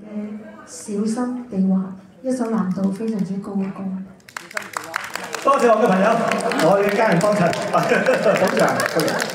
小心地滑，一首難度非常之高嘅歌。 多謝我嘅朋友，我哋嘅家人幫襯，捧場，多謝。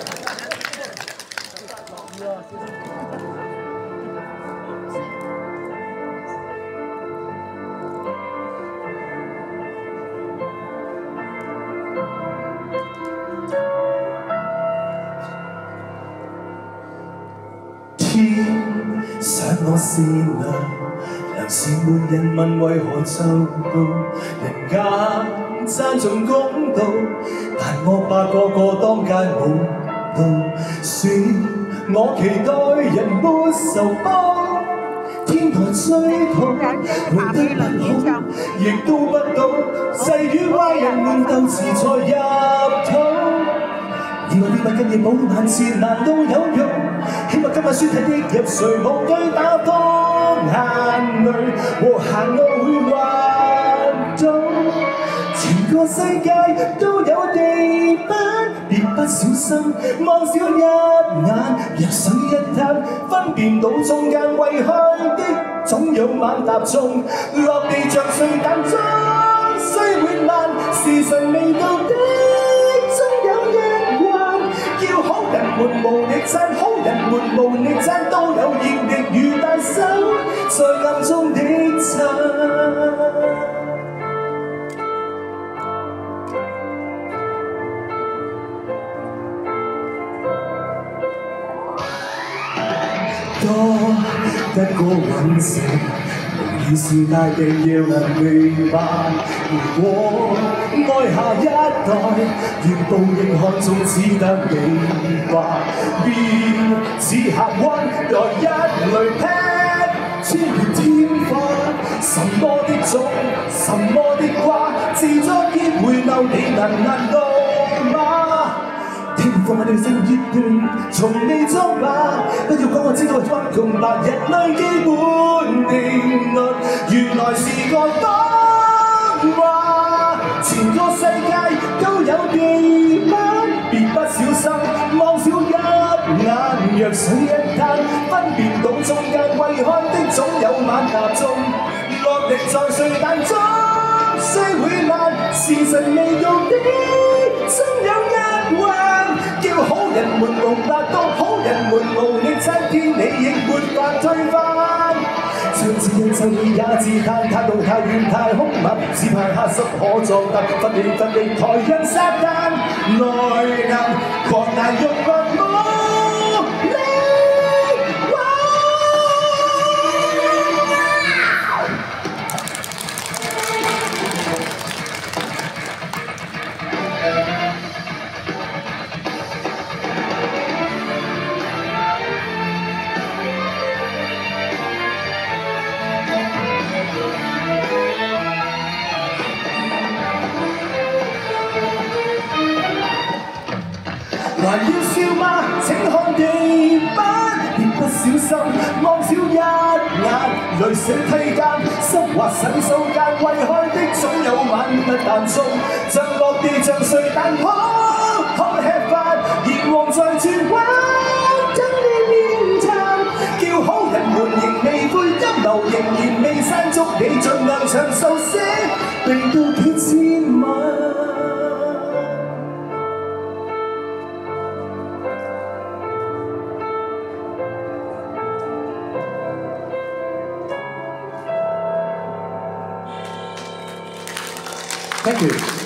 天想我善良，良是沒人問為何做到，人間讚頌公道，但惡霸個個當街舞蹈，說我期待人沒仇報，天台追討，活得不好，亦都不到，誓與壞人們鬥詞才入土。以我啲物跟嘢保眼前難道有用？希望今晚書睇的入睡無對打風眼淚和行路會滑倒，全個世界都有地板，別不小心望少一眼，若水一灘分辨到中間為去的總有晚踏中，落地像碎彈中雖會慢，時辰未到的終有一叫好人們無力讚，好人們無力讚，都有熱力與大手在暗中的撐。多得個隕石，無疑是大地要能明白。如果愛下一代，願報應看中只得你話，別似客灣來一雷劈，穿越天花。什麼的種，什麼的瓜，自作結回流，你能到嗎？天放喺你聲熱段，從未作罷。不要講我知道係不共白人類基本定律，原來是個謊話。全個世界都有地板，別不小心望少一眼，若水一灘分辨到中間為看的總有晚踏中，落力在碎彈中雖會慢，時辰未到的終有一環，叫好人們無達到，好人們無力撐天理亦沒法推翻。將指引就你也自嘆，態度太遠太兇猛，只怕黑濕可作得，奮力抬人撒旦，內硬狂難欲拔無力挽。還要笑嗎？請看地板，別不小心望少一眼，淚水梯間，濕滑洗手間，為開的總有晚不彈中，像落地像碎彈可吃飯，炎黃在轉彎，等你面談，叫好人們仍未悔，陰謀仍然未散，祝你盡量長壽些，並到幾千萬。 Thank you.